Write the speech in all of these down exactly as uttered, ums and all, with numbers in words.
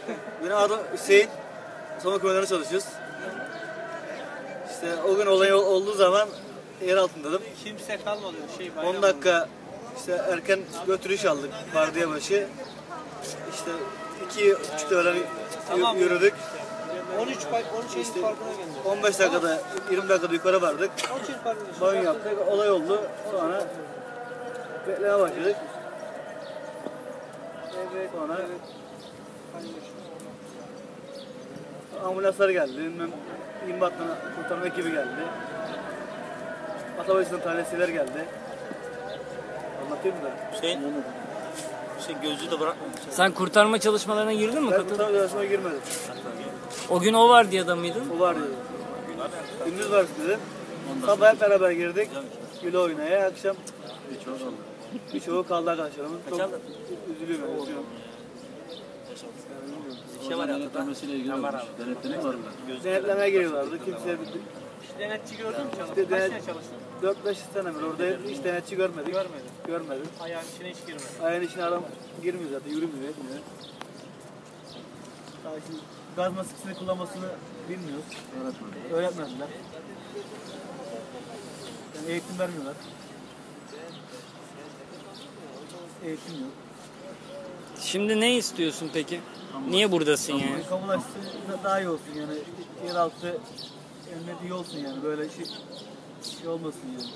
Benim adım Hüseyin. Soma köylerinde çalışıyoruz. İşte o gün olay olduğu zaman yer altındaydım. Kimse kalmadı. Şey, on dakika işte erken götürüş aldık vardiya başı. İşte iki buçukta öğlen tamam. yürüdük. on üç on üç işte farkına geldi. on beş dakikada yirmi dakikada yukarı vardık. Banyo yaptık. Olay oldu. Sonra beklemeye başladık. Evet. Sonra Evet. ambulanslar geldi. Bilmem İmbat'tan kurtarma ekibi geldi. Atabayısı'ndan tanesiler geldi. Anlatayım da. Hüseyin, Hüseyin gözlüğü de bırakmamışsın. Sen kurtarma çalışmalarına girdin mi? Ben Katıldın. kurtarma çalışmaya girmedim. O gün o var diye de mıydın? O var dedi. Gündüz var dedim. Sabah hep beraber girdik. Güle oynaya. Akşam birçoğu kaldı arkadaşlarımız. Çok üzülüyorum. Yani, üzülüyorum. Bir şey var ya. Denetlemek var mı? Denetlemeye geliyorlardı. Kimse Denetçi gördün mü? İşte Kaç denet, sene çalıştın? dört beş sene bir orada hiç denetçi görmedik. Görmedim. Görmedim. Ayağın içine hiç girmedi. Ayağın içine adam girmiyor zaten, yürümüyor, etmiyor. Daha şimdi gaz maskesini kullanmasını bilmiyoruz. Öğretmediler. Öğretmediler. Yani eğitim vermiyorlar. Eğitim yok. Şimdi ne istiyorsun peki? Niye buradasın yani? Kamulaşsın daha iyi olsun yani. Yeraltı emniyet iyi olsun yani. Böyle şey, şey olmasın yani.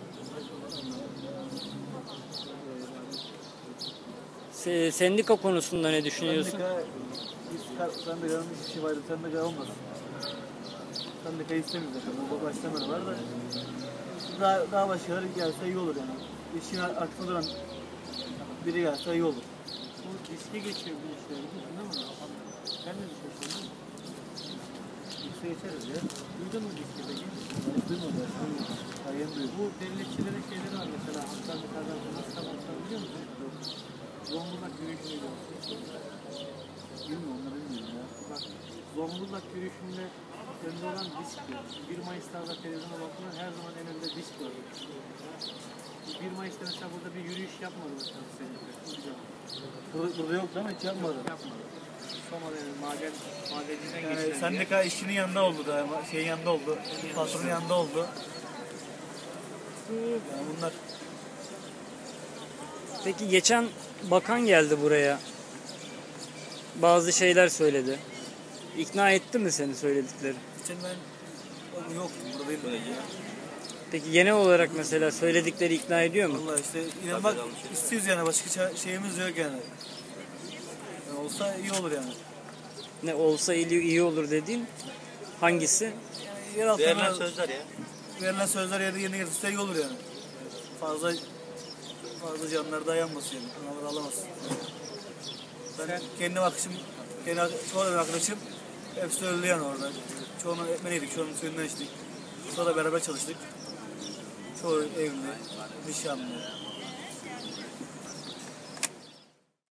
Se- sendika konusunda ne düşünüyorsun? Sendika, biz sendikanın hiçbir şey vardı. Sendika olmasın. Sendika istemiyoruz zaten. Bu başlamaları var da. Daha, daha başkaları gelse iyi olur yani. İşin arkasında duran biri gelse iyi olur. Bu riske geçiyor bu işler. Değil mi? Sen ne düşünüyorsun? Riske geçeriz ya. Duydun mu riski peki? Duymadı. Hayır duyuyor. Bu devletçilerin şeyleri var mesela. Hastalık kazası nasıl kazansan biliyor musun? Zonguldak yürüyüşüne gördüm. Bilmiyorum onları bilmiyorum ya. Bak Zonguldak yürüyüşünde önde olan disk diyor. bir Mayıs'ta da televizyona bakılan her zaman en önde disk var. bir Mayıs'ta mesela burada bir yürüyüş yapmadı mesela senin. Burada, burada yok değil mi? Hiç yapmadı. Yapmadı. Soma'da yani maden, madencinden Yani geçilen sendika işçinin yanında oldu da, şeyin yanında oldu, patronun yanında oldu. Yani bunlar Peki geçen bakan geldi buraya. Bazı şeyler söyledi. İkna etti mi seni söyledikleri? için ben o yoktum, burada değildim ya. Peki genel olarak mesela söyledikleri ikna ediyor mu? Vallahi işte inanmak istiyoruz yani, başka şeyimiz yok yani. Yani olsa iyi olur yani. Ne olsa iyi, iyi olur dediğin hangisi? Yani yer altına Verilen sözler ya. verilen sözler yerine yerine getirse iyi olur yani. Fazla fazla canlar dayanmasın yani. Onlar alamaz. Ben kendi bakışım, kendi çoğu arkadaşım hepsi öldü yani orada. Çoğunun ekmeğiydik, çoğunun suyundan içtik. Sonra beraber çalıştık. Çoğu evli, nişanlı.